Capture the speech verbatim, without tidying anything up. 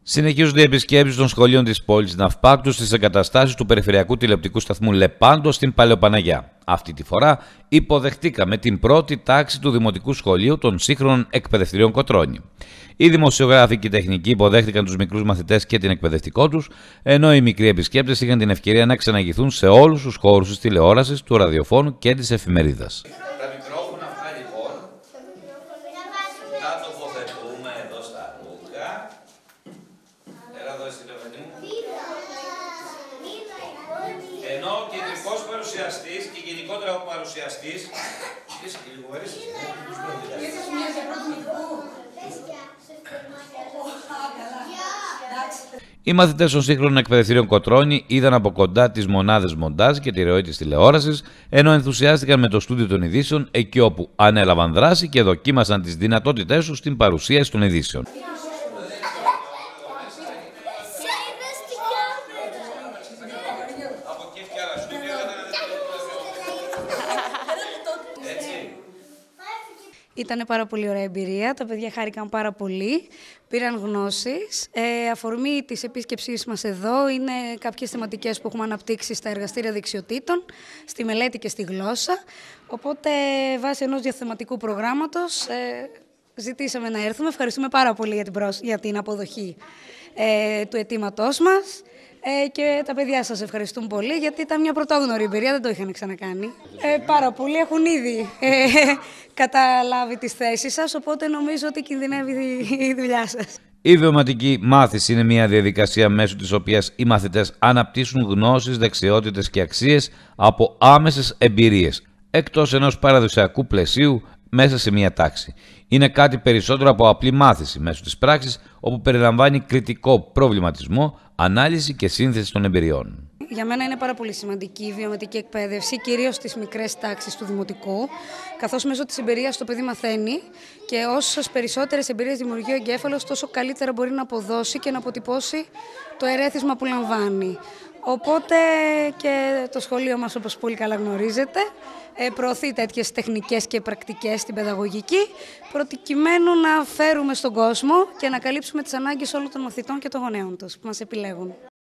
Συνεχίζονται οι επισκέψεις των σχολείων της πόλης Ναυπάκτου στις εγκαταστάσεις του Περιφερειακού Τηλεοπτικού Σταθμού Λεπάντο στην Παλαιοπαναγιά. Αυτή τη φορά υποδεχτήκαμε την πρώτη τάξη του Δημοτικού Σχολείου των Σύγχρονων Εκπαιδευτηρίων Κοτρώνη. Οι δημοσιογράφοι και οι τεχνικοί υποδέχτηκαν τους μικρούς μαθητές και την εκπαιδευτικό τους, ενώ οι μικροί επισκέπτες είχαν την ευκαιρία να ξαναγηθούν σε όλους τους χώρους της τηλεόρασης, του ραδιοφώνου και της εφημερίδας. Τα μικρόφωνα αυτά λοιπόν θα τοποθετούμε εδώ στα ρούχα. Έλα εδώ εσύ Λεβέντη μου. Ενώ ο κεντρικός παρουσιαστής και γενικότερα ο παρουσιαστής είσαι και λίγο αρέσει. Οι μαθητές των Σύγχρονων Εκπαιδευτηρίων Κοτρώνη είδαν από κοντά τις μονάδες μοντάζ και τη ροή της τηλεόρασης, ενώ ενθουσιάστηκαν με το στούντιο των ειδήσεων, εκεί όπου ανέλαβαν δράση και δοκίμασαν τις δυνατότητές τους στην παρουσίαση των ειδήσεων. Ήταν πάρα πολύ ωραία εμπειρία, τα παιδιά χάρηκαν πάρα πολύ, πήραν γνώσεις. Ε, αφορμή της επίσκεψής μας εδώ είναι κάποιες θεματικές που έχουμε αναπτύξει στα εργαστήρια δεξιοτήτων, στη μελέτη και στη γλώσσα. Οπότε, βάσει ενός διαθεματικού προγράμματος, ε, ζητήσαμε να έρθουμε. Ευχαριστούμε πάρα πολύ για την, προσ... για την αποδοχή ε, του αιτήματός μας. Ε, και τα παιδιά σας ευχαριστούν πολύ, γιατί ήταν μια πρωτόγνωρη εμπειρία, δεν το είχαν ξανακάνει. Ε, πάρα πολλοί έχουν ήδη ε, καταλάβει τις θέσεις σας, οπότε νομίζω ότι κινδυνεύει η δουλειά σας. Η βιωματική μάθηση είναι μια διαδικασία μέσω της οποίας οι μαθητές αναπτύσσουν γνώσεις, δεξιότητες και αξίες από άμεσες εμπειρίες, εκτός ενός παραδοσιακού πλαισίου μέσα σε μια τάξη. Είναι κάτι περισσότερο από απλή μάθηση μέσω της πράξης, όπου περιλαμβάνει κριτικό προβληματισμό, ανάλυση και σύνθεση των εμπειριών. Για μένα είναι πάρα πολύ σημαντική η βιωματική εκπαίδευση, κυρίως στις μικρές τάξεις του δημοτικού, καθώς μέσω της εμπειρίας το παιδί μαθαίνει και όσες περισσότερες εμπειρίες δημιουργεί ο εγκέφαλος, τόσο καλύτερα μπορεί να αποδώσει και να αποτυπώσει το ερέθισμα που λαμβάνει. Οπότε και το σχολείο μας, όπως πολύ καλά γνωρίζετε, προωθεί τέτοιες τεχνικές και πρακτικές στην παιδαγωγική, προκειμένου να φέρουμε στον κόσμο και να καλύψουμε τις ανάγκες όλων των μαθητών και των γονέων τους που μας επιλέγουν.